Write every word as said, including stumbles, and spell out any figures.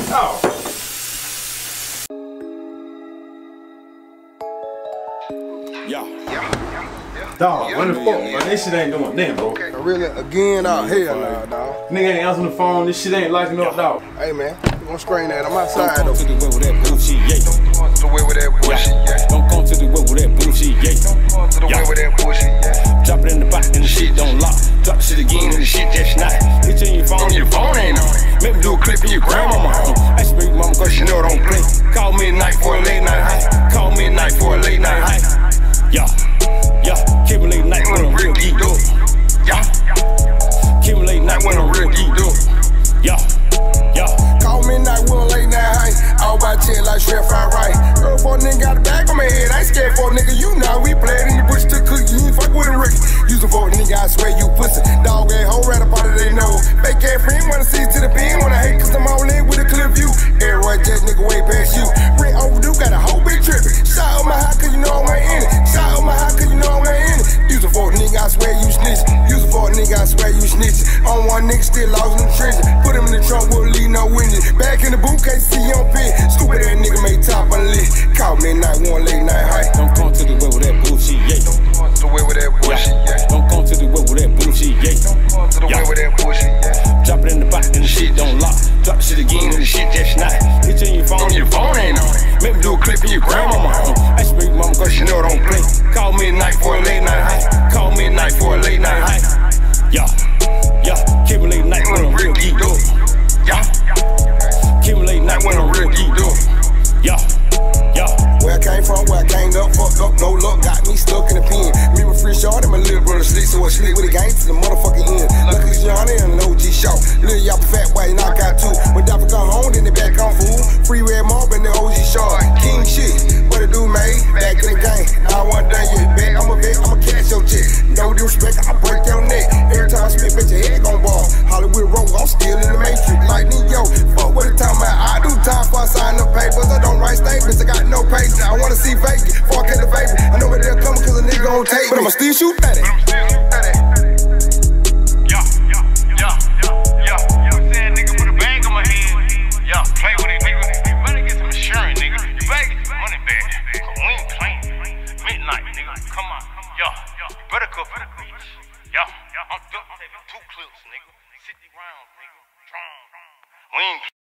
Oh. Yeah. Dog, what the fuck, bro? This shit ain't doing nothing, bro. Okay. Really, again, out here, nah, dog. Nigga ain't answering the phone. This shit ain't liking up, dog. Hey, man, you gonna screen that on my side, Don't though. come to the way with that bullshit, yeah. Don't come to the way with that bullshit, yeah. Don't come to the way with that bullshit, yeah. Don't come to the way with that bullshit, yeah. Drop it in the box and the shit don't lock. Drop the shit again and the shit just not. Hit you in your phone, your phone ain't on it. Make me do a clip in your grandmama home. Ask your baby mama cause she know don't play. Call me at night for a late night high. Call me at night for a late night high. Yeah, yeah. Keep me late night when I'm real geeked up. Yeah. Keep me late night when I'm real geeked up. Yeah, yeah. Call me at night when I'm late night high. All by ten like shrimp fried right. Girl, for a nigga got a bag on my head. I ain't scared for a nigga, you know. We played in the bush to cook. You ain't fuck with a Ricky. Use a for a nigga, I swear you pussy. Dog ain't hoe right up out of they nose. Fake ass friend wanna see to the pin. When I hate cause I'm all in with a clear view. Everyone just nigga way past you. Rent overdue, got a whole big trippin'. Shot on my high cause you know I ain't in it. Shot on my high cause you know I ain't in it. Use a for a nigga, I swear you snitch. Use a for a nigga, I swear you snitch. On one nigga still lost in the treasure. Put him in the trunk, we'll leave no window. Back in the booth, can't see on pit. Stupid ass nigga made top on the list. Call me at night, one late night high. Don't come to the way with that bullshit, yeah. Don't come to the way with that bullshit, yeah. Don't come to the way with that bullshit, yeah. Don't come to the way with that bullshit, yeah. Drop it in the box and the shit don't lock. Drop the shit again and the shit just not. Hit you in your phone, your phone ain't on it. Make me do a clip in your grandmama home. Ask your baby mama cause she know don't play. Call me at night for a late night high. Call me at night for a late night high. Yeah, yeah. Keep me late night when I'm real geeked up. Yeah. Keep me late night when I'm real geeked up. Yeah, yeah. Where I came from, where I came up, fucked up, no luck, got me stuck in the pen. Me with free short and my little brother sleep, so I sleep with the gang to the motherfucking end. Luckily Johnny and an O G short. Little y'all fat white knock out too. When Dapper come home, then they back on fool. Free red mob and the O G short. King shit, what it do, mate? Back in the game. I want done yet. Back, I'm a vet, I'ma catch your chick. No disrespect, I break your neck. Every time I spit, bitch, your head gon' ball. Hollywood Road, I'm still in the matrix. Like yo, fuck what it talking about. I do time for I sign up papers. I don't write statements, I got no patience. I wanna see Vegas, fuck at the Vegas. I know where they're coming cause a nigga gon' take me. But I'ma still shoot at it. Yeah, yeah, yeah, yeah, yeah. You know what I'm saying, nigga, put a bag on my head. Yeah, play with it, nigga. You better get some insurance, nigga. You better get some money back. Cause we ain't playing. Midnight, nigga. Come on. Yeah, yeah. You better go for the beach. Yeah, yeah. I'm taking two clips, nigga. sixty rounds, nigga. We ain't